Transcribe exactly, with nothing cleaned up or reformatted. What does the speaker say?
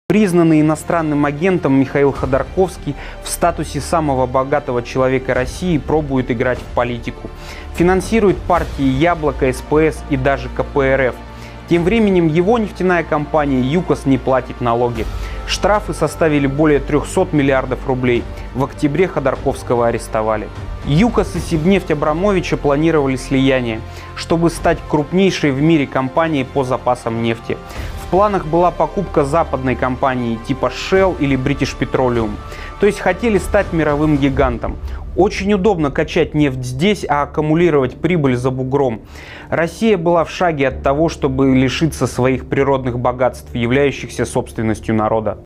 Признанный иностранным агентом Михаил Ходорковский в статусе самого богатого человека России пробует играть в политику. Финансирует партии «Яблоко», эс пэ эс и даже ка пэ эр эф. Тем временем его нефтяная компания «ЮКОС» не платит налоги. Штрафы составили более трёхсот миллиардов рублей. В октябре Ходорковского арестовали. ЮКОС и Сибнефть Абрамовича планировали слияние, чтобы стать крупнейшей в мире компанией по запасам нефти. В планах была покупка западной компании типа Shell или British Petroleum. То есть хотели стать мировым гигантом. Очень удобно качать нефть здесь, а аккумулировать прибыль за бугром. Россия была в шаге от того, чтобы лишиться своих природных богатств, являющихся собственностью народа.